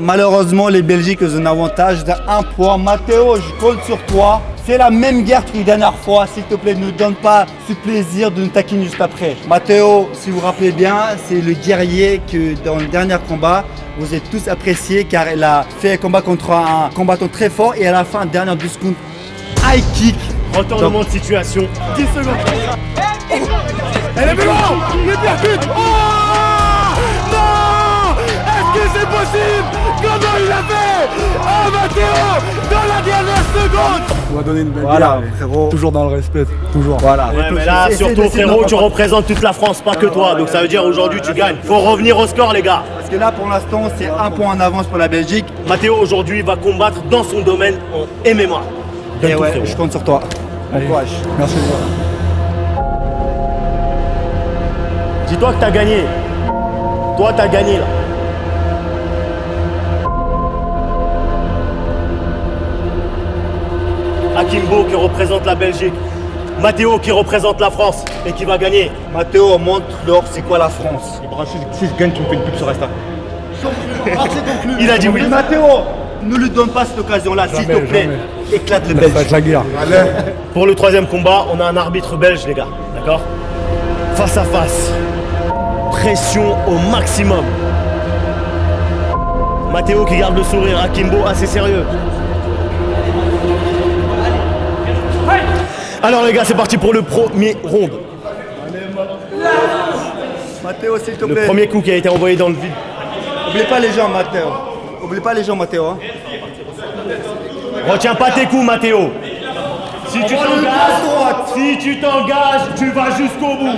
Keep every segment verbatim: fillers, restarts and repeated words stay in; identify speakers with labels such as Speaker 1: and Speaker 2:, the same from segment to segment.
Speaker 1: Malheureusement, les Belgiques ont un avantage d'un point. Matteo, je compte sur toi. C'est la même guerre que la dernière fois. S'il te plaît, ne donne pas ce plaisir de nous taquiner juste après. Matteo, si vous vous rappelez bien, c'est le guerrier que dans le dernier combat, vous êtes tous appréciés car il a fait un combat contre un combattant très fort et à la fin, dernière douze secondes, high kick.
Speaker 2: Retournement de situation.
Speaker 1: dix secondes.
Speaker 3: Oh, elle est loin. Il percute. Oh non. Est-ce que c'est possible? Comment il a fait? Oh Matteo, dans la dernière seconde.
Speaker 4: On va donner une belle
Speaker 1: Voilà,
Speaker 4: guerre,
Speaker 1: frérot.
Speaker 4: Toujours dans le respect, toujours.
Speaker 1: Voilà.
Speaker 2: Ouais, mais là, surtout frérot, tu représentes toute la France, pas que toi. Donc ça veut dire aujourd'hui tu gagnes. Faut revenir au score les gars.
Speaker 1: Parce que là, pour l'instant, c'est un point en avance pour la Belgique.
Speaker 2: Matteo aujourd'hui va combattre dans son domaine en M M A.
Speaker 1: Et ouais, je compte sur toi. Bon courage.
Speaker 4: Merci.
Speaker 2: Dis-toi que t'as gagné. Toi, t'as gagné là. Akimbo qui représente la Belgique. Matteo qui représente la France et qui va gagner.
Speaker 1: Matteo, montre-leur c'est quoi la France.
Speaker 4: Si je gagne, tu me fais une pub sur Insta.
Speaker 1: Ah, c'est conclu.
Speaker 2: Il a dit oui.
Speaker 1: Matteo, ne lui donne pas cette occasion-là, s'il te plaît.
Speaker 4: jamais.
Speaker 1: Éclate le
Speaker 4: Ça
Speaker 1: Belge.
Speaker 4: va être la guerre.
Speaker 2: Pour le troisième combat, on a un arbitre belge les gars. D'accord? Face à face. Pression au maximum. Matteo qui garde le sourire. Akimbo assez sérieux. Alors les gars, c'est parti pour le premier round.
Speaker 1: Matteo, s'il te
Speaker 2: Le
Speaker 1: plaît.
Speaker 2: premier coup qui a été envoyé dans le vide.
Speaker 1: Oublie pas les gens, Matteo. Oublie pas les gens, Matteo. Hein.
Speaker 2: Retiens pas tes coups, Matteo. Si tu t'engages, si tu t'engages, tu vas jusqu'au bout.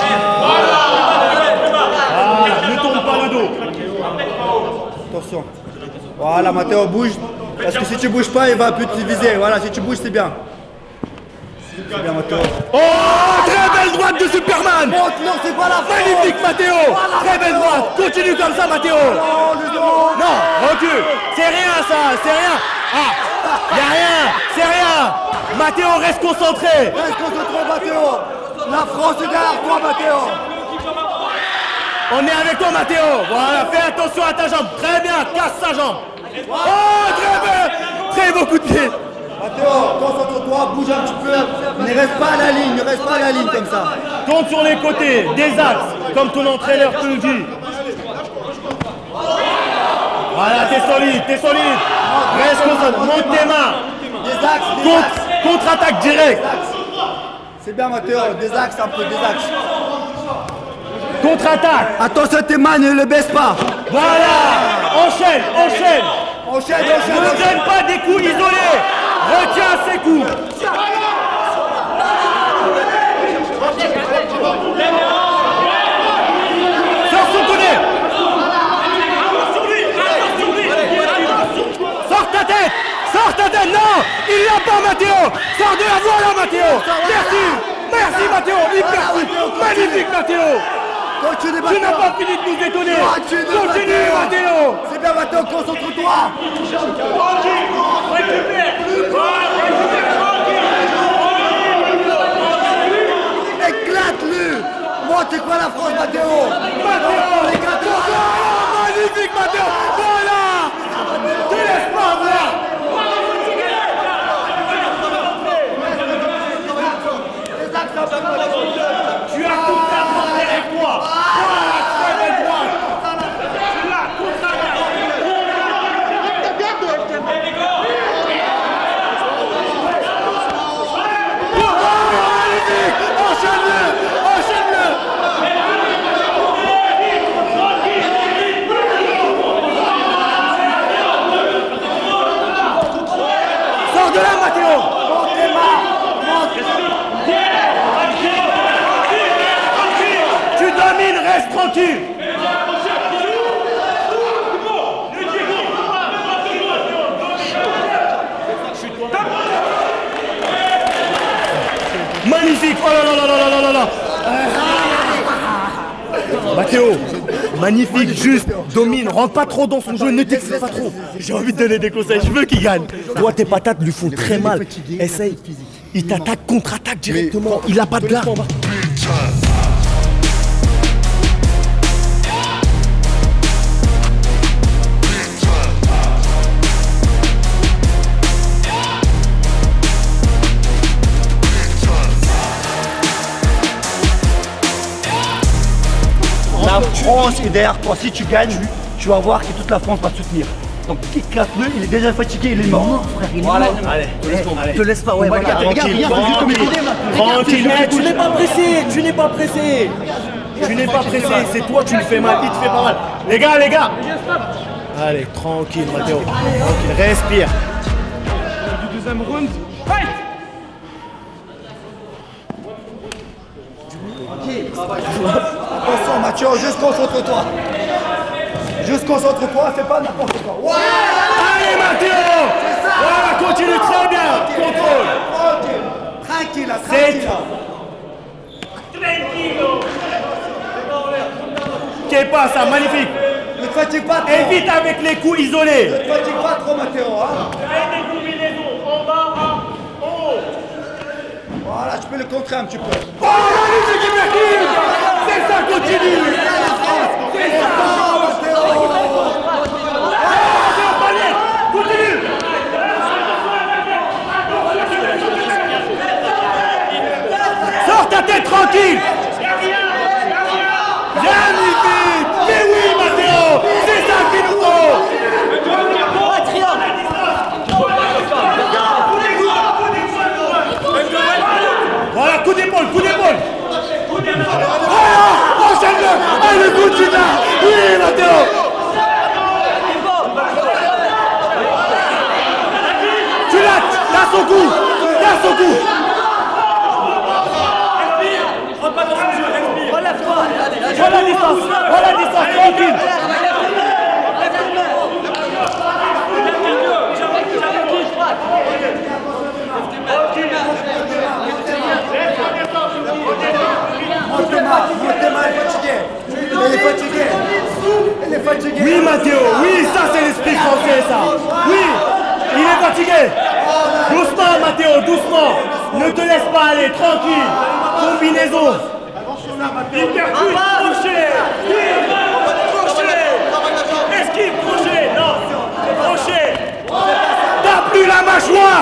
Speaker 2: Voilà, ne tourne pas le dos.
Speaker 1: Attention. Voilà, Matteo, bouge. Parce que si tu bouges pas, il va plus te viser. Voilà, si tu bouges, c'est bien. C'est bien, Matteo.
Speaker 3: Oh, très belle droite de Superman.
Speaker 1: Oh, non, c'est pas la fin.
Speaker 3: Magnifique Matteo. Très belle droite. Continue comme ça Matteo. Non, recule. C'est rien ça, c'est rien. Ah, y'a rien, c'est rien. Matteo, reste concentré.
Speaker 1: Reste concentré, Matteo. La France est derrière toi, Matteo.
Speaker 3: On est avec toi Matteo. Voilà, fais attention à ta jambe. Très bien, casse sa jambe. Oh, très bien. Très beau coup de pied.
Speaker 1: Matteo, concentre-toi, bouge un petit peu. Ne reste pas à la ligne, ne reste pas à la ligne comme ça.
Speaker 2: Tourne sur les côtés, des axes, comme ton entraîneur te le dit. Voilà, t'es solide, t'es solide. Reste concentré, monte tes mains.
Speaker 1: Des axes, des
Speaker 2: Contre,
Speaker 1: axes.
Speaker 2: contre-attaque directe.
Speaker 1: C'est bien, Matteo, des axes, un peu, des axes.
Speaker 2: Contre-attaque.
Speaker 1: Attention, tes mains, ne le baisse pas.
Speaker 2: Voilà. Enchaîne, enchaîne.
Speaker 1: Enchaîne,
Speaker 2: Ne
Speaker 1: enchaîne, enchaîne.
Speaker 2: donne pas des coups isolés. Retiens ces coups. Sors son collet.
Speaker 3: Sors ta tête. Sors ta tête. Non, il l'a pas Matteo. Sors de la voie là Matteo. Merci. Merci Matteo. Hyper cool. Magnifique Matteo.
Speaker 1: Continue,
Speaker 3: Tu
Speaker 1: Matteo.
Speaker 3: n'as pas fini de nous étonner.
Speaker 1: Continue,
Speaker 3: Continue Matteo.
Speaker 1: C'est bien, Matteo, concentre-toi. Éclate-le. Moi, c'est quoi la France, Matteo?
Speaker 3: Matteo.
Speaker 1: Les gars,
Speaker 3: Oh, magnifique Matteo. Voilà. Te laisse pas avoir.
Speaker 2: Tu as toute ta force derrière toi. Voilà, très belle droite. Tu l'as, contre-attaque.
Speaker 3: Enchaîne-le. Enchaîne-le. Sors de là Matteo.
Speaker 1: monte tes mains. Monte.
Speaker 3: Tu domines, reste tranquille.
Speaker 2: Magnifique. Oh là là là là là là là. Mathéo, magnifique, juste, domine, rentre pas trop dans son jeu, ne t'excite pas trop. J'ai envie de donner des conseils, je veux qu'il gagne. Toi, tes patates lui font très mal. Essaye. Il t'attaque, contre-attaque directement. Il a pas de garde.
Speaker 1: la France est derrière toi. Si tu gagnes, tu vas voir que toute la France va te soutenir. Donc éclate-le, il est déjà fatigué, il est mort.
Speaker 5: Non frère, il est
Speaker 1: Voilà.
Speaker 5: mort.
Speaker 3: Allez,
Speaker 5: Eh, te laisse pas, ouais, voilà.
Speaker 1: Regarde, regarde,
Speaker 3: Tranquille,
Speaker 1: regarde, regarde comme il est maintenant.
Speaker 3: tranquille, eh, tu n'es pas pressé, tu n'es pas pressé. Tu n'es pas pressé, c'est toi tu le fais mal, il te fait pas mal. Les gars, les gars. Allez, tranquille, Matteo. Tranquille, respire.
Speaker 4: Du deuxième round. Fight.
Speaker 1: Attention Mathieu, juste concentre-toi. Juste concentre-toi, fais pas n'importe quoi. Ouais.
Speaker 3: Allez, Matteo. Voilà, continue très bien. Contrôle.
Speaker 1: Tranquille, tranquille,
Speaker 3: C'est-
Speaker 1: tranquille.
Speaker 3: Qu'est pas ça, magnifique.
Speaker 1: Ne te fatigue pas trop.
Speaker 3: Évite avec les coups isolés.
Speaker 1: Ne te fatigue pas trop Mathéo. Hein. Voilà, tu peux le contrer un petit peu.
Speaker 3: Oh, magnifique, Ibrahim. C'est ça, continue. C'est ça. Continue. Sors ta tête tranquille. Magnifique. Mais oui, Matteo. C'est ça qu'il nous faut. Voilà, coup d'épaule, coup d'épaule. Oh, enchaîne-le. Ah, le coup de Gina. Oui, Matteo. Tu l'as, t'as son coup. T'as son coup. Prends la distance, prends la distance, tranquille.
Speaker 1: Montema, Montema est fatigué. Il est fatigué. Il est fatigué.
Speaker 3: Oui, Matteo, oui, ça c'est l'esprit français, ça. Oui, il est fatigué. Doucement, Matteo, doucement. Ne te laisse pas aller, tranquille. Combinaison. Hypercute, crochet. Crochet. Esquive, crochet. Non, crochet. T'as plus la mâchoire.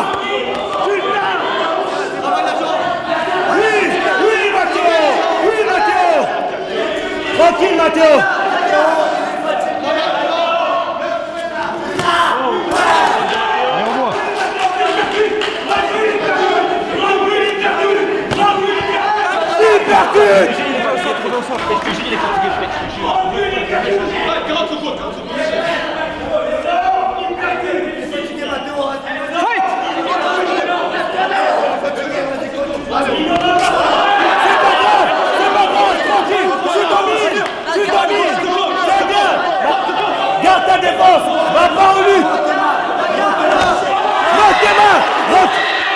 Speaker 3: Oui, oui, Matteo. Oui, Matteo. Tranquille, Matteo. Hypercute. Garde ta défense, va pas en lutte. Monte tes mains, monte.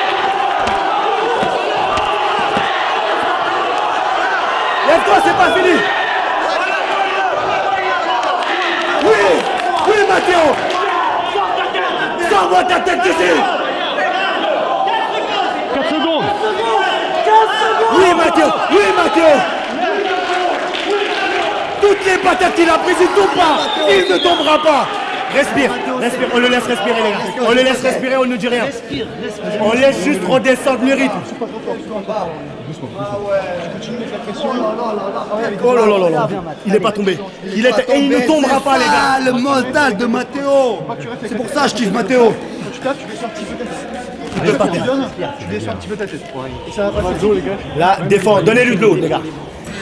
Speaker 3: Lève-toi, c'est pas fini. Oui, oui Matteo. Sors-moi ta tête d'ici.
Speaker 4: quatre secondes.
Speaker 3: Oui Matteo, oui Matteo. Toutes les patates qu'il a prises, il ne tombe pas. Il ne tombera pas. Respire, respire, on le laisse respirer les gars. On le laisse respirer, on ne dit rien. On laisse juste redescendre le rythme. Oh là là là là. Il n'est pas tombé. Il est... Et il ne tombera pas les gars.
Speaker 1: Ah, le mental de Mathéo. C'est pour ça que je kiffe Mathéo.
Speaker 4: Tu tapes, tu baisses un petit peu ta tête.
Speaker 3: Il peut pas
Speaker 4: Tu
Speaker 3: perdre.
Speaker 4: donnes, tu baisses un petit peu ta tête. Et ça va pas de dos les gars.
Speaker 3: Là, défends, donnez-lui de l'eau les gars.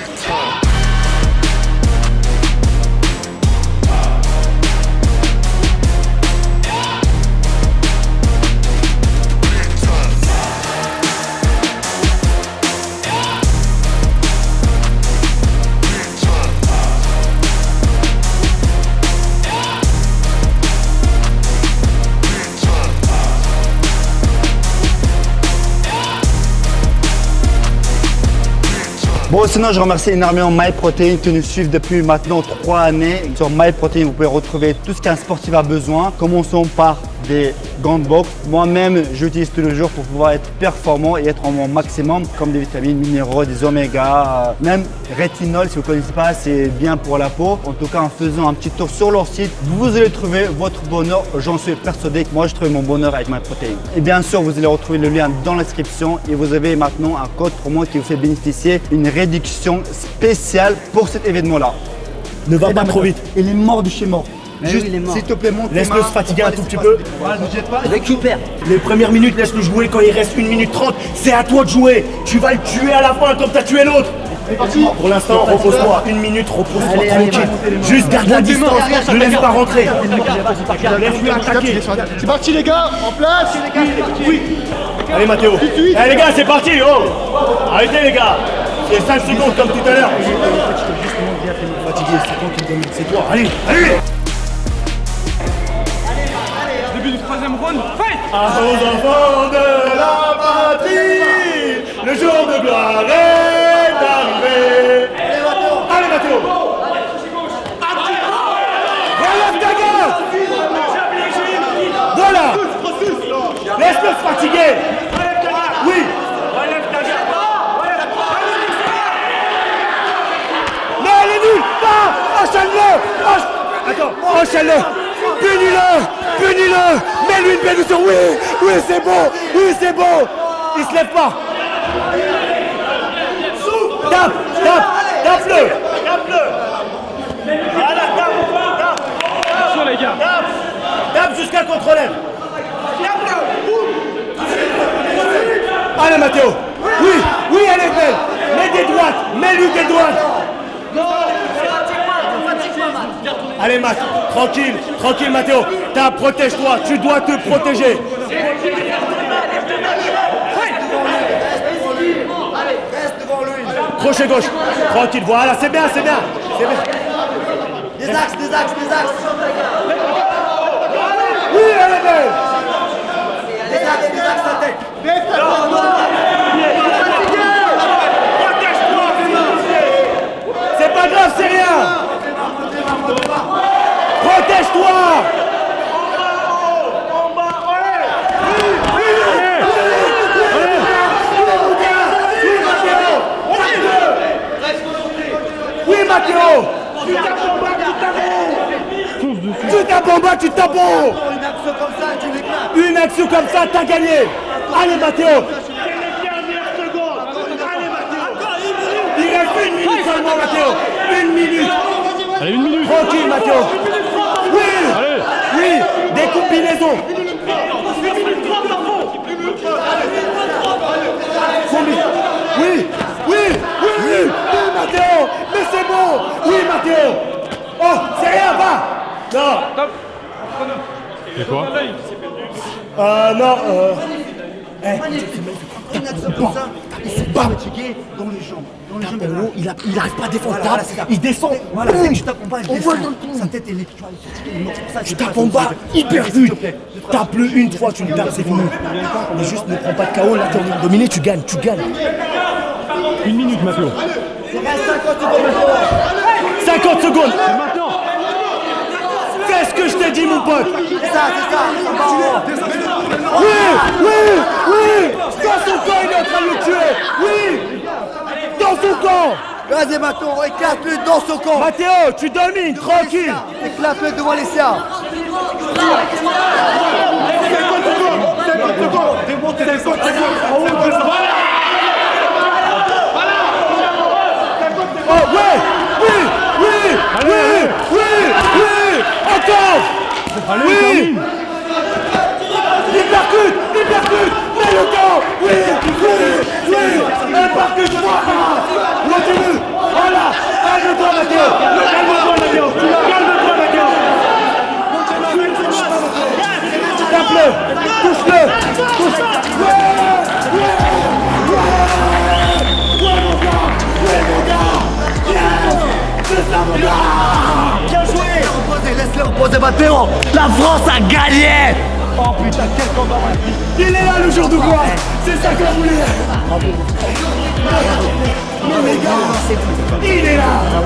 Speaker 1: Bon, sinon, je remercie énormément MyProtein qui nous suivent depuis maintenant trois années. Sur MyProtein, vous pouvez retrouver tout ce qu'un sportif a besoin. Commençons par des gants de boxe. Moi-même, j'utilise tous les jours pour pouvoir être performant et être en mon maximum, comme des vitamines, minéraux, des oméga, euh, même rétinol, si vous ne connaissez pas, c'est bien pour la peau. En tout cas, en faisant un petit tour sur leur site, vous allez trouver votre bonheur. J'en suis persuadé que moi, je trouve mon bonheur avec MyProtein. Et bien sûr, vous allez retrouver le lien dans la description et vous avez maintenant un code promo qui vous fait bénéficier d'une réduction spéciale pour cet événement-là.
Speaker 2: Ne va pas trop vite.
Speaker 1: Il est mort de chez mort.
Speaker 5: Mais
Speaker 1: Juste,
Speaker 5: oui, il est mort.
Speaker 1: s'il te plaît, monte tes
Speaker 2: Laisse-le
Speaker 1: mains.
Speaker 2: se fatiguer
Speaker 1: Faut
Speaker 2: un
Speaker 1: pas
Speaker 2: tout
Speaker 1: laisser
Speaker 2: petit peu.
Speaker 1: passer. Voilà, ne jette pas.
Speaker 5: Récupère.
Speaker 2: Les premières minutes, laisse-le jouer. Quand il reste une minute trente, c'est à toi de jouer. Tu vas le tuer à la fin comme t'as tué l'autre. Pour l'instant, repose-toi. Une minute, repose-toi
Speaker 5: Allez, allez,
Speaker 2: tranquille. Juste garde la distance. Ne laisse pas rentrer. Laisse-le attaquer.
Speaker 4: C'est parti les gars, en place.
Speaker 2: Oui. Allez Mathéo. Allez les gars, c'est parti. Oh. Arrêtez les gars. C'est cinq secondes comme tout à l'heure. Fatigué, c'est toi qui me domine. C'est toi. Allez, allez.
Speaker 4: Début du troisième round, fight.
Speaker 2: À aux enfants de la patrie, le jour de gloire est arrivé. Allez Mathéo. Relève ta gueule. Voilà. Laisse-le se fatiguer. Oui. Non, elle est nulle. Pas. Enchaîne-le. Encha- Attends, enchaîne-le. Punis-le. Punis-le. Mets-lui une bénédiction. Oui. Oui, c'est bon. Oui, c'est bon. Il se lève pas. Tape. Tape. Tape-le. Tape-le. Voilà, tape. Tape.
Speaker 4: Attention les gars.
Speaker 2: Tape. Tape jusqu'à qu'on te relève. Allez Mathéo. Oui, oui, elle est belle. Mets des droites. Mets-lui des droites. Allez Matt, tranquille, tranquille Mathéo. Tape, protège-toi. Tu dois te protéger. Crochet gauche. Tranquille, voilà, c'est bien, c'est bien. C'est bien.
Speaker 1: Des axes, des axes, des axes.
Speaker 2: Oui, elle est belle.
Speaker 1: Des axes, des axes, sa tête.
Speaker 2: C'est pas grave, c'est rien. Protège-toi. Oui, Mathéo. Tu tapes en bas, tu tapes en haut.
Speaker 1: Une action comme ça, tu l'éclates.
Speaker 2: Une action comme ça, t'as gagné. Allez Mathéo. Il reste une minute seulement Mathéo. Une minute.
Speaker 4: Allez, une minute.
Speaker 2: Tranquille Mathéo. Oui.
Speaker 4: Allez.
Speaker 2: Oui. Des combinaisons. Combi- Oui. Oui. Oui. Oui. Oui Mathéo. Mais c'est bon. Oui Mathéo. Oh, c'est rien, va. Non.
Speaker 4: C'est quoi?
Speaker 2: Euh, non, euh...
Speaker 1: Une action comme ça, il s'est pas fatigué dans les jambes. Dans les jambes, voilà.
Speaker 2: il, a, il arrive pas à défendre.
Speaker 1: Voilà, voilà, c'est ça.
Speaker 2: Il descend.
Speaker 1: Voilà, c'est que je tape en bas, il
Speaker 2: On
Speaker 1: descend.
Speaker 2: voit dans le trou.
Speaker 1: Sa tête, elle est, tu vois, elle est fatiguée, elle est morte. C'est pour ça que
Speaker 2: Tu
Speaker 1: je
Speaker 2: tapes
Speaker 1: pas
Speaker 2: en bas,
Speaker 1: s'il te plaît.
Speaker 2: hyper
Speaker 1: S'il
Speaker 2: vite.
Speaker 1: te plaît.
Speaker 2: Tape-le une fois, tu le tapes, c'est fini. Mais juste ne prends pas de K O, là t'es en train de dominer, tu gagnes, tu gagnes.
Speaker 4: Une minute Mathéo.
Speaker 1: Il reste cinquante secondes maintenant.
Speaker 2: cinquante secondes.
Speaker 4: Maintenant.
Speaker 2: Fais ce que je t'ai dit, mon pote.
Speaker 1: C'est ça, c'est ça. En bas, en haut.
Speaker 2: Oui, oui, oui. Dans son camp, il est en train de le tuer. Oui. Dans son camp.
Speaker 1: Vas-y, Mathéo, éclate-le dans son camp.
Speaker 2: Mathéo, tu domines, tranquille.
Speaker 1: Éclate-le devant les siens.
Speaker 2: Oh, ouais. Oui, oui, oui, oui, oui. Encore.
Speaker 4: Allez,
Speaker 2: Oui.
Speaker 4: termine.
Speaker 2: Il percute, il percute. Mets le camp. Oui, oui, oui. Il percute, voilà. Continue. Voilà. Calme-toi, Mathéo. Calme-toi, Mathéo. Calme-toi, Mathéo. Tape-le. Touche-le. Touche. Ouais, ouais, ouais. Ouais, mon gars. Ouais, mon gars. Yeah. C'est ça, mon gars. Bien joué.
Speaker 1: Reposez, laisse-le reposer, Mathéo. La France a gagné.
Speaker 2: Oh putain, quel combat. Il est là le jour de gloire. C'est ça qu'on voulait. Mais les gars, il est là.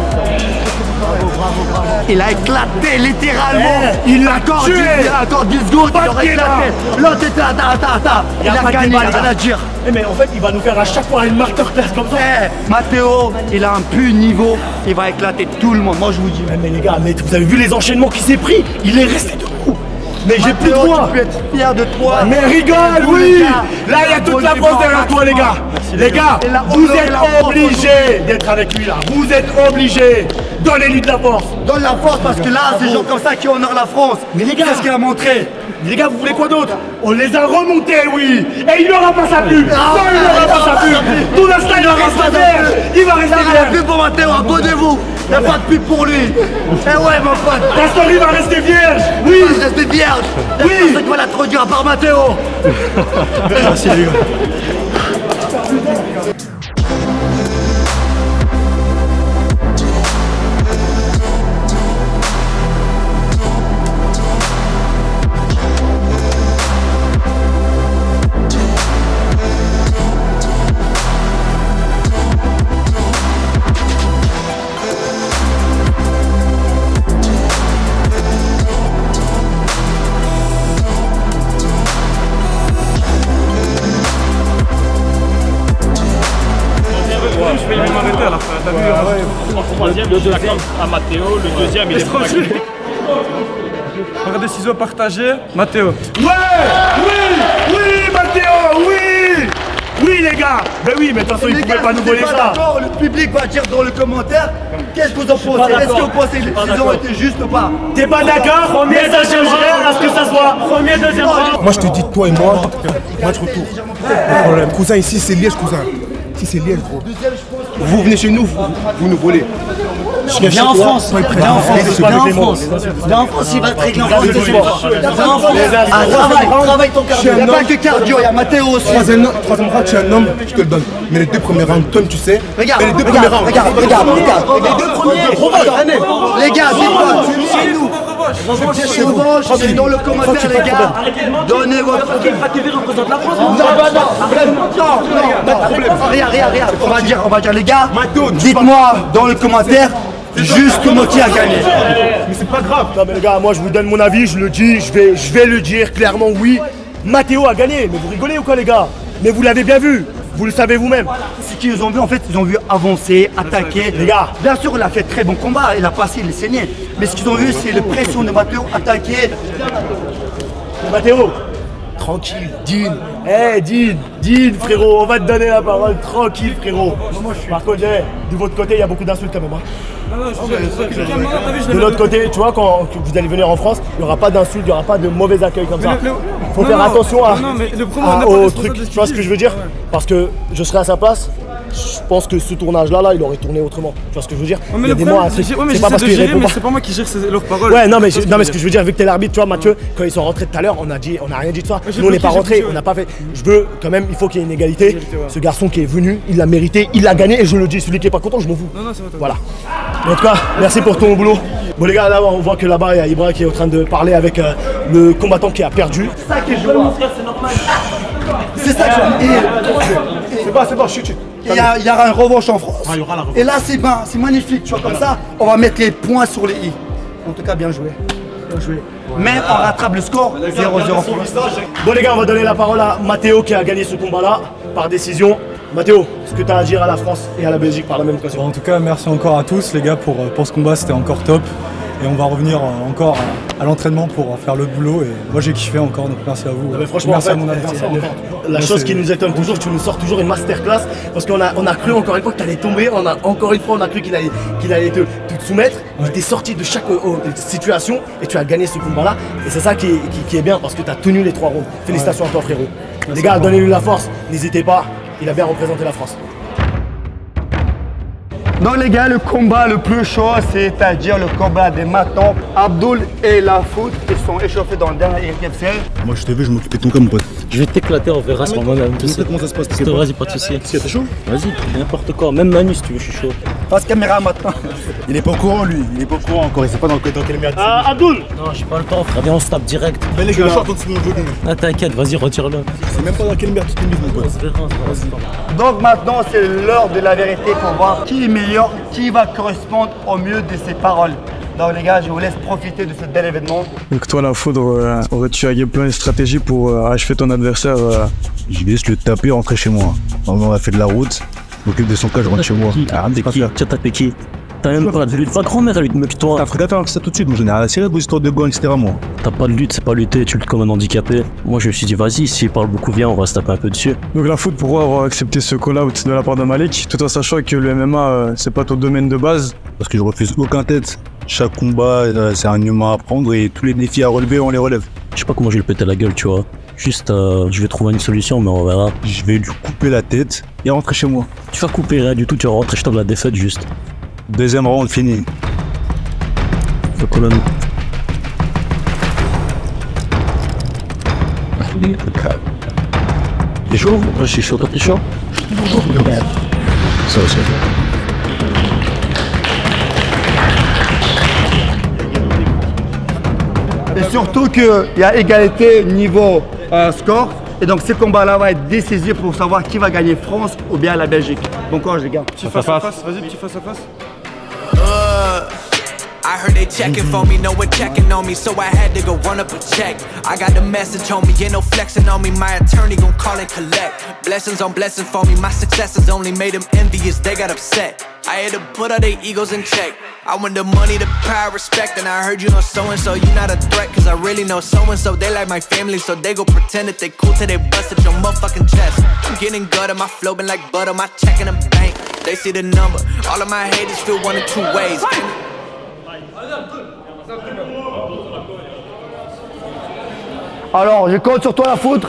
Speaker 1: Il a éclaté littéralement.
Speaker 2: Eh, il l'a
Speaker 1: Encore
Speaker 2: tué.
Speaker 1: dix, encore dix secondes,
Speaker 2: Pas
Speaker 1: il aurait
Speaker 2: de débat.
Speaker 1: éclaté. L'autre était là, ta, ta, ta. Il a
Speaker 2: pas de
Speaker 1: gagné,
Speaker 2: débat,
Speaker 1: il a
Speaker 2: les
Speaker 1: rien
Speaker 2: gars.
Speaker 1: à dire.
Speaker 2: Eh mais en fait, il va nous faire à chaque fois une masterclass comme ça.
Speaker 1: Eh, Mathéo, il a un plus niveau, il va éclater tout le monde. Moi je vous dis.
Speaker 2: Eh, mais les gars, mais vous avez vu les enchaînements qu'il s'est pris? Il est resté debout. Mais j'ai plus de
Speaker 1: Matteo,
Speaker 2: voix.
Speaker 1: tu peux être fier de toi.
Speaker 2: Mais rigole, oui. Là, il y a toute la France derrière toi, les gars. Les gars,
Speaker 1: Et la-
Speaker 2: vous
Speaker 1: et
Speaker 2: êtes
Speaker 1: la France
Speaker 2: obligés d'être avec lui, là. Vous êtes obligés. Donnez-lui de la force.
Speaker 1: Donne la force parce que là, c'est des gens comme ça qui honorent la France.
Speaker 2: Mais les gars-
Speaker 1: c'est ce qu'il a montré.
Speaker 2: Les gars, vous voulez quoi d'autre? On les a remontés, oui. Et il n'aura pas sa pub. Non, il n'aura pas sa pub. Tout l'instant, il va rester vierge. Il va rester
Speaker 1: La
Speaker 2: vierge.
Speaker 1: pub pour Matteo, abonnez-vous. Il n'y a pas de pub pour lui. Eh ouais, mon pote.
Speaker 2: Ta story va rester vierge. Oui.
Speaker 1: Je reste vierge.
Speaker 2: Oui.
Speaker 1: C'est qui va l'introduire à part Matteo.
Speaker 4: Merci les gars.
Speaker 6: Je vais même m'arrêter à la fin. T'as vu, en troisième, je l'accorde à Matteo. Le deuxième, il est pas gagné. Par décision partagée, Matteo.
Speaker 2: Ouais. Oui. Oui, Matteo. Oui. Oui, les gars. Ben oui, mais de toute façon, il ne
Speaker 1: Les
Speaker 2: pouvait
Speaker 1: gars,
Speaker 2: pas
Speaker 1: si
Speaker 2: nous
Speaker 1: vous
Speaker 2: voler
Speaker 1: n'êtes pas
Speaker 2: ça.
Speaker 1: d'accord, le public va dire dans le commentaire qu'est-ce que vous en pensez. Est-ce que vous pensez que les décisions ont été justes ou pas?
Speaker 2: T'es pas d'accord? Premier, deuxième round, à ce que ça soit. Premier, deuxième round.
Speaker 7: Moi je te dis, toi et moi, match retour. Pas de problème. Cousin, ici c'est Liège, cousin. Ici c'est Liège, gros. Vous venez chez nous, vous, vous nous volez.
Speaker 5: Viens en France, viens en France, viens en France. Viens en France, il va te régler en France. Viens en France. Ah, travaille, travaille ton
Speaker 1: Il n'y
Speaker 5: cardio.
Speaker 1: a pas que cardio, il y a Matteo aussi.
Speaker 7: Troisième troisième round, tu es un homme, je te le donne. Mais les deux premiers rounds, Tom, tu sais.
Speaker 1: Regarde,
Speaker 7: mais les deux
Speaker 1: regarde,
Speaker 7: premiers rounds.
Speaker 1: regarde, regarde, regarde.
Speaker 5: Les deux premiers.
Speaker 1: Les gars, dites-moi, chez nous. Revanche, c'est dans le commentaire, les gars. Donnez votre.
Speaker 5: K T V représente la France.
Speaker 1: Non, non, non, non, non, rien, rien, rien. On va dire, on va dire, les gars, dites-moi dans le commentaire justement qui a gagné.
Speaker 2: Mais c'est pas grave. Non mais les gars, moi je vous donne mon avis, je le dis, je vais, je vais le dire clairement, oui. Matteo a gagné, mais vous rigolez ou quoi les gars? Mais vous l'avez bien vu, vous le savez vous-même.
Speaker 1: Ce qu'ils ont vu, en fait, ils ont vu avancer, attaquer.
Speaker 2: Les gars.
Speaker 1: Bien sûr, il a fait très bon combat, il a passé, il est saigné. Mais ce qu'ils ont vu, c'est la pression de Matteo, attaquer.
Speaker 2: Matteo, tranquille, Dean. Eh Dean, Dean frérot, on va te donner la parole, tranquille frérot. Par contre, eh, de votre côté, il y a beaucoup d'insultes quand même. Hein. De l'autre côté, tu vois, quand vous allez venir en France, il n'y aura pas d'insultes, il n'y aura pas de mauvais accueil comme ça. Il faut faire attention à, à- au truc, tu vois ce que je veux dire? Parce que je serais à sa place, je pense que ce tournage-là, là, il aurait tourné autrement. Tu vois ce que je veux dire? Il y a des mots à truc. C'est pas parce qu'il répond pas.
Speaker 6: C'est pas moi qui gère leurs paroles.
Speaker 2: Ouais, non mais, je, non, mais ce que je veux dire, vu que t'es l'arbitre, tu vois, Mathieu, quand ils sont rentrés tout à l'heure, on a dit, on a rien dit de ça. Nous, on n'est pas rentrés, on n'a pas fait. Je veux quand même, il faut qu'il y ait une égalité. Ce garçon qui est venu, il l'a mérité, il l'a gagné, et je le dis, celui qui est pas content, je m'en fous. Voilà. En tout cas, merci pour ton boulot. Bon les gars, là on voit que là-bas il y a Ibra qui est en train de parler avec euh, le combattant qui a perdu.
Speaker 1: C'est ça que je vois. C'est ça que je vois.
Speaker 7: C'est pas, c'est pas, chut, chut.
Speaker 1: Il y, a- il y aura un revanche en France. Et là, c'est ben, c'est magnifique, tu vois, comme ça, on va mettre les points sur les i. En tout cas, bien joué. Bien joué. Mais on rattrape le score zéro zéro pour l'instant.
Speaker 2: Bon les gars, on va donner la parole à Matteo qui a gagné ce combat-là par décision. Matteo, ce que tu as à dire à la France et à la Belgique par la même occasion.
Speaker 8: Bon, en tout cas, merci encore à tous les gars pour, pour ce combat, c'était encore top. Et on va revenir euh, encore à, à l'entraînement pour faire le boulot. Et moi j'ai kiffé encore, donc merci à vous.
Speaker 2: Non, mais franchement,
Speaker 8: merci
Speaker 2: en
Speaker 8: à
Speaker 2: fait,
Speaker 8: mon adversaire
Speaker 2: le-
Speaker 8: encore.
Speaker 2: la
Speaker 8: Moi,
Speaker 2: chose
Speaker 8: c'est-
Speaker 2: qui nous étonne toujours, tu nous sors toujours une masterclass parce qu'on a, on a cru encore une fois que tu allais tomber, on a, encore une fois on a cru qu'il allait, qu'il allait te, te soumettre, il t'est sorti de chaque oh, situation et tu as gagné ce combat-là. Et c'est ça qui est, qui, qui est bien parce que tu as tenu les trois rounds. Félicitations à toi frérot. Les gars, donnez-lui la force, n'hésitez pas, il a bien représenté la France.
Speaker 1: Donc les gars, le combat le plus chaud, c'est-à-dire le combat des matons. Abdul et Lafoot, ils sont échauffés dans le dernier I F C L.
Speaker 7: Moi je t'ai vu, je m'occupais de ton cas, mon pote.
Speaker 9: Je vais t'éclater, on verra ce moment-là. Tu sais
Speaker 7: Comment ça se passe?
Speaker 9: C'était- Vas-y, pas de soucis.
Speaker 7: Si, t'es chaud?
Speaker 9: Vas-y, n'importe quoi. Même Manu, si tu veux, je suis chaud.
Speaker 1: Face caméra maintenant.
Speaker 7: Il est pas au courant lui, il est pas au courant encore, il sait pas dans, dans quelle merde.
Speaker 2: Ah, Abdul.
Speaker 9: Non, j'ai pas le temps, frère. Viens, on se tape direct.
Speaker 7: Mais les gars, je suis en train de se faire jogging.
Speaker 9: Ah, t'inquiète, vas-y, retire-le.
Speaker 7: C'est même pas dans quelle merde tu t'es mis, mon pote.
Speaker 9: On se verra, on se verra.
Speaker 1: Donc maintenant, c'est l'heure de la vérité pour voir qui est meilleur, qui va correspondre au mieux de ses paroles. Donc les gars, je vous laisse profiter de ce bel événement.
Speaker 10: Donc toi, la foudre, euh, aurais-tu un gameplay, une stratégie pour euh, achever ton adversaire euh,
Speaker 7: Je vais juste le taper et rentrer chez moi. On a fait de la route, je m'occupe de son cas, je rentre chez moi. Ah,
Speaker 9: T'es qui? Tu as tapé qui? T'as même pas de lutte, pas grand-mère à lutte, mec, toi.
Speaker 10: T'as frère, faire ça tout de suite, moi j'en ai rien à cirer, vos histoires de gants, et cetera moi.
Speaker 9: T'as pas de lutte, c'est pas lutter, tu luttes comme un handicapé. Moi je me suis dit, vas-y, s'il parle beaucoup, viens, on va se taper un peu dessus.
Speaker 10: Donc la faute pourquoi avoir accepté ce call-out de la part de Malik, tout en sachant que le M M A, euh, c'est pas ton domaine de base. Parce que je refuse aucun tête. Chaque combat, euh, c'est un humain à prendre et tous les défis à relever, on les relève.
Speaker 9: Je sais pas comment je vais le péter la gueule, tu vois. Juste, euh, je vais trouver une solution, mais on verra.
Speaker 10: Je vais lui couper la tête et rentrer chez moi.
Speaker 9: Tu vas couper rien du tout, tu vas rentrer chez toi de la défaite juste.
Speaker 10: Deuxième round fini.
Speaker 9: Le colonne. T'es chaud? Moi je suis chaud, toi t'es chaud? Ça aussi.
Speaker 1: Et surtout qu'il y a égalité niveau euh, score. Et donc ce combat-là va être décisif pour savoir qui va gagner France ou bien la Belgique. Bon courage les gars.
Speaker 6: Petit face à face, vas-y petit face à face.
Speaker 11: I heard they checking for me, no one checking on me, so I had to go run up a check. I got the message on me, ain't no flexing on me, my attorney gon' call and collect. Blessings on blessings for me, my successes only made them envious, they got upset. I had to put all their egos in check. I want the money, the power, respect, and I heard you know so-and-so, you not a threat, cause I really know so-and-so, they like my family, so they go pretend that they cool till they bust at your motherfucking chest. I'm getting gutter, my flow been like butter, my check in the bank, they see the number, all of my haters feel one of two ways.
Speaker 1: Alors, je compte sur toi la foudre.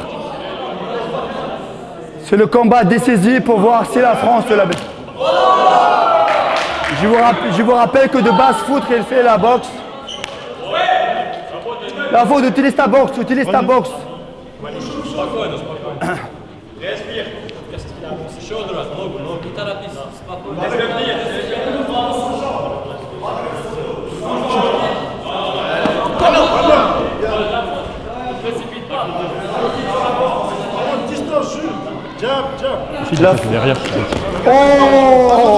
Speaker 1: C'est le combat décisif pour voir si la France se la met. Je vous, je vous rappelle que de base, foudre, elle fait la boxe. La foudre, utilise ta boxe, utilise ta boxe.
Speaker 6: Il l'a fait derrière.
Speaker 1: Oh!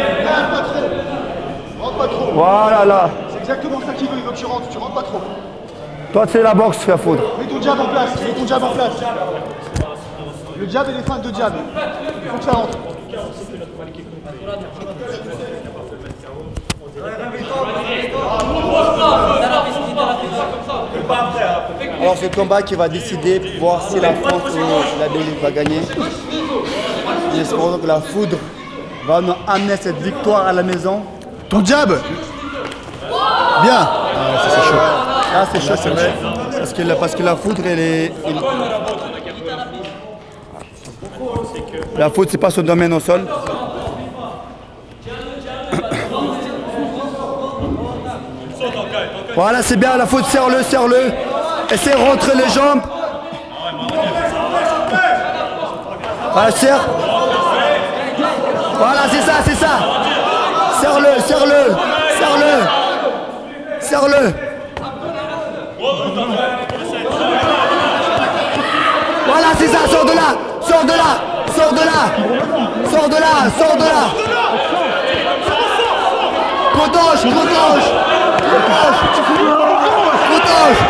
Speaker 7: Rentre pas trop.
Speaker 1: Voilà là.
Speaker 7: C'est exactement ça qu'il veut, il veut que tu rentres, tu rentres pas trop.
Speaker 1: Toi c'est la boxe, la foudre.
Speaker 7: Mets ton jab en place, mets ton jab en place. Le jab et les feintes de jab. Il faut que ça rentre.
Speaker 1: Alors c'est le combat qui va décider pour voir si la France ou la Belgique va gagner. J'espère que la foudre va nous amener cette victoire à la maison.
Speaker 7: Ton jab. Bien.
Speaker 1: Ah, ça c'est chaud. Là c'est chaud, c'est vrai. Parce que, la, parce que la foudre, elle est... Elle... La foudre, c'est pas son domaine au sol. Voilà, c'est bien, la foudre, serre-le, serre-le. Essaye de rentrer les jambes. Voilà, serre. Voilà, c'est ça, c'est ça. Serre-le, serre-le, serre-le. Serre-le. Voilà, c'est ça, sors de là, sors de là, sors de là, sors de là, sors de là. Cotoche, cotoche, cotoche, cotoche.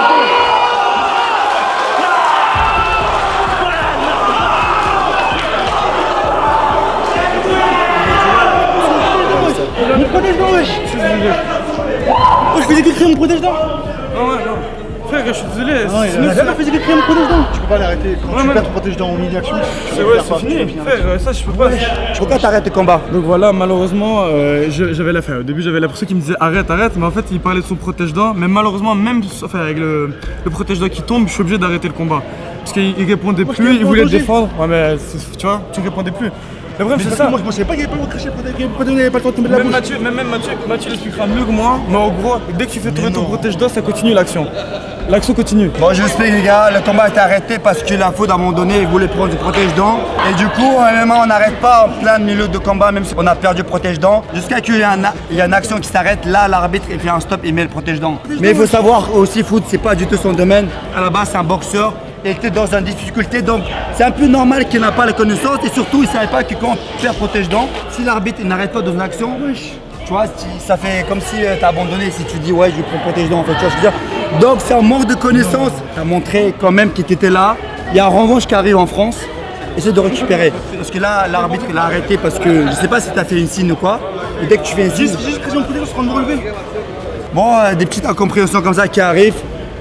Speaker 6: Mon protège-dents, wesh. Oh, je fais des crimes, mon protège-dents. Ah ouais, non. Frère, je suis désolé.
Speaker 7: Non, il a jamais fait des crimes, mon protège-dents. Tu peux pas l'arrêter. Quand
Speaker 6: ouais,
Speaker 7: tu perds ton protège-dents en milieu-action,
Speaker 6: c'est ouais, c'est fini. Frère, ça, je peux pas.
Speaker 1: Pourquoi t'arrêtes le combat?
Speaker 6: Donc voilà, malheureusement, euh, j'avais la fin. Au début, j'avais la personne qui me disait arrête, arrête. Mais en fait, il parlait de son protège-dents. Mais malheureusement, même enfin, avec le, le protège-dents qui tombe, je suis obligé d'arrêter le combat. Parce qu'il répondait
Speaker 7: moi,
Speaker 6: plus, il voulait le défendre. Ouais, mais tu vois, tu répondais plus. Le problème, c'est ça.
Speaker 7: Moi, je pensais pas qu'il n'y avait pas de cracher le protège, il n'y avait pas le temps de tomber de la
Speaker 6: même
Speaker 7: bouche.
Speaker 6: Mathieu, même, même Mathieu, Mathieu l'expliquera mieux que moi. Mais en gros, dès que tu fais tomber ton protège-dents, ça continue l'action. L'action continue.
Speaker 1: Bon, je explique les gars, le combat a été arrêté parce que la foudre à un moment donné, il voulait prendre du protège-dents. Et du coup, vraiment, on n'arrête pas en plein milieu de combat, même si on a perdu le protège-dents. Jusqu'à qu'il y ait y a une action qui s'arrête, là, l'arbitre il fait un stop, il met le protège-dents. Mais il faut savoir aussi, foot, c'est pas du tout son domaine. À la base, c'est un boxeur. Il était dans une difficulté, donc c'est un peu normal qu'il n'a pas la connaissance. Et surtout, il ne savait pas que quand on perd protège-dents, si l'arbitre n'arrête pas dans une action, tu vois, ça fait comme si tu as abandonné. Si tu dis, ouais, je prends protège-dents, en fait, tu vois ce que je veux dire. Donc, c'est un manque de connaissance. Tu as montré quand même qu'il était là. Il y a un revanche qui arrive en France. Essaie de récupérer. Parce que là, l'arbitre, il a arrêté parce que je ne sais pas si tu as fait une signe ou quoi. Et dès que tu fais un signe.
Speaker 7: Juste pression côté, on se rend de relever.
Speaker 1: Bon, euh, des petites incompréhensions comme ça qui arrivent.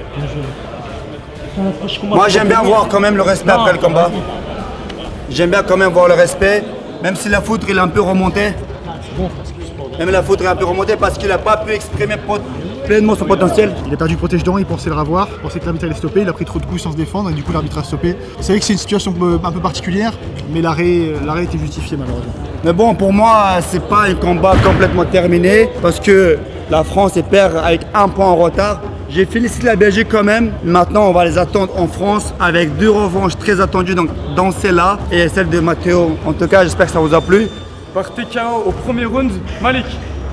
Speaker 1: Moi, j'aime bien voir quand même le respect après le combat. J'aime bien quand même voir le respect, même si la foudre il est un peu remontée. Même la foudre est un peu remontée parce qu'il n'a pas pu exprimer pleinement son potentiel.
Speaker 7: Il a perdu le protège-dents, il pensait le ravoir, il pensait que l'arbitre allait stopper, il a pris trop de coups sans se défendre et du coup l'arbitre a stoppé. C'est vrai que c'est une situation un peu particulière, mais l'arrêt était justifié malheureusement.
Speaker 1: Mais bon, pour moi, c'est pas un combat complètement terminé parce que la France est perd avec un point en retard. J'ai félicité la Belgique quand même. Maintenant, on va les attendre en France avec deux revanches très attendues, donc dans celle-là et celle de Matteo. En tout cas, j'espère que ça vous a plu.
Speaker 6: Par T K O au premier round, Malik.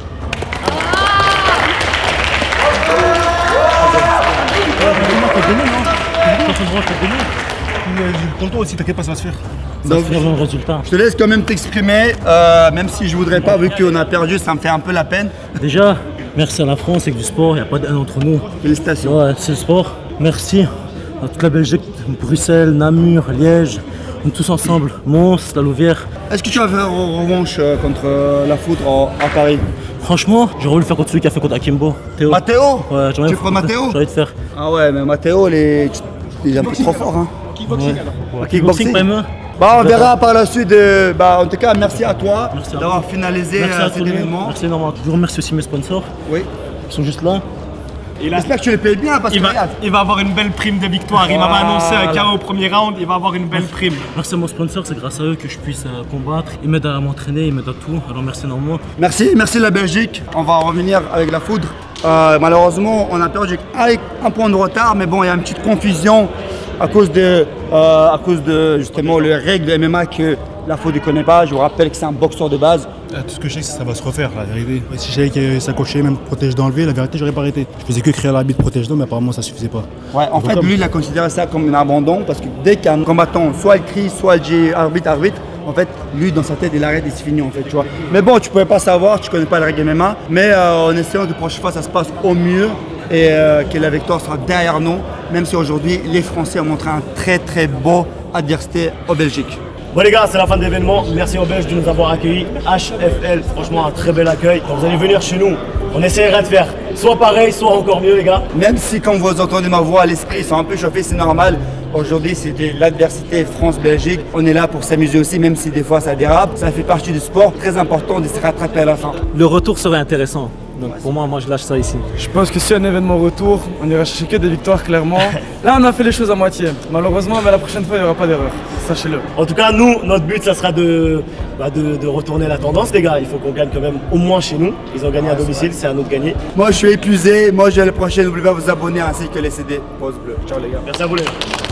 Speaker 7: Pour toi aussi, t'inquiète pas, ça va se faire.
Speaker 1: Donc,
Speaker 5: résultat.
Speaker 1: Je te laisse quand même t'exprimer, euh, même si je voudrais pas, vu qu'on a perdu, ça me fait un peu la peine.
Speaker 5: Déjà, merci à la France, c'est que du sport, il n'y a pas d'un entre nous.
Speaker 1: Félicitations.
Speaker 5: Ouais, c'est le sport. Merci à toute la Belgique, Bruxelles, Namur, Liège. On est tous ensemble, Mons, la Louvière.
Speaker 1: Est-ce que tu vas faire en revanche euh, contre euh, la foudre en, à Paris?
Speaker 5: Franchement, j'aurais voulu le faire contre celui qui a fait contre Akimbo. Théo.
Speaker 1: Matteo?
Speaker 5: Ouais,
Speaker 1: tu prends Matteo?
Speaker 5: J'ai envie de faire.
Speaker 1: Ah ouais, mais Matteo, il est, il est un peu trop fort. Hein.
Speaker 7: Kickboxing
Speaker 5: ouais.
Speaker 7: alors
Speaker 5: Ouais. Kickboxing, pas mieux.
Speaker 1: Bah, on verra par la suite. Euh, bah, en tout cas, merci à toi d'avoir finalisé
Speaker 5: merci
Speaker 1: euh,
Speaker 5: à
Speaker 1: cet événement.
Speaker 5: Merci énormément. Je vous remercie aussi mes sponsors.
Speaker 1: Oui.
Speaker 5: Ils sont juste là.
Speaker 1: J'espère que tu les payes bien parce
Speaker 6: il
Speaker 1: que
Speaker 6: va,
Speaker 1: regarde.
Speaker 6: il va avoir une belle prime de victoire. Il m'avait annoncé un K O au premier round, il va avoir une belle prime.
Speaker 5: Merci à mon sponsor, c'est grâce à eux que je puisse euh, combattre. Ils m'aident à m'entraîner, ils m'aident à tout. Alors merci énormément.
Speaker 1: Merci, merci la Belgique. On va revenir avec la foudre. Euh, malheureusement, on a perdu avec un point de retard, mais bon, il y a une petite confusion à cause de, euh, à cause de justement les règles de M M A que la foudre ne connaît pas. Je vous rappelle que c'est un boxeur de base.
Speaker 7: Tout ce que je sais, c'est que ça va se refaire, la vérité. Si je savais que ça cochait même protège d'enlever, la vérité, j'aurais pas arrêté. Je faisais que crier à l'arbitre protège d'eau, mais apparemment ça suffisait pas.
Speaker 1: Ouais, en fait, lui, il a considéré ça comme un abandon parce que dès qu'un combattant, soit il crie, soit il dit arbitre, arbitre, en fait, lui, dans sa tête, il arrête et c'est fini, en fait, tu vois. Mais bon, tu pouvais pas savoir, tu connais pas les règles M M A, mais euh, en essayant que la prochaine fois, ça se passe au mieux et euh, que la victoire sera derrière nous, même si aujourd'hui, les Français ont montré un très, très beau adversité aux Belgique.
Speaker 2: Bon les gars, c'est la fin de l'événement. Merci aux Belges de nous avoir accueillis. H F L, franchement un très bel accueil. Quand vous allez venir chez nous, on essaiera de faire soit pareil, soit encore mieux les gars.
Speaker 1: Même si quand vous entendez ma voix à l'esprit, ils sont un peu chauffés, c'est normal. Aujourd'hui c'était l'adversité France-Belgique. On est là pour s'amuser aussi, même si des fois ça dérape. Ça fait partie du sport, très important de se rattraper à la fin.
Speaker 5: Le retour serait intéressant. Donc pour moi, moi je lâche ça ici.
Speaker 6: Je pense que si un événement retour, on ira chercher que des victoires clairement. Là on a fait les choses à moitié. Malheureusement, mais la prochaine fois il n'y aura pas d'erreur. Sachez-le.
Speaker 2: En tout cas, nous, notre but, ça sera de, bah, de, de retourner la tendance, les gars. Il faut qu'on gagne quand même au moins chez nous. Ils ont gagné à domicile, c'est à nous de gagner.
Speaker 1: Moi je suis épuisé, moi je vais à la prochaine, n'oubliez pas de vous abonner ainsi que les C D. Pause bleue. Ciao les gars.
Speaker 2: Merci à vous les gars.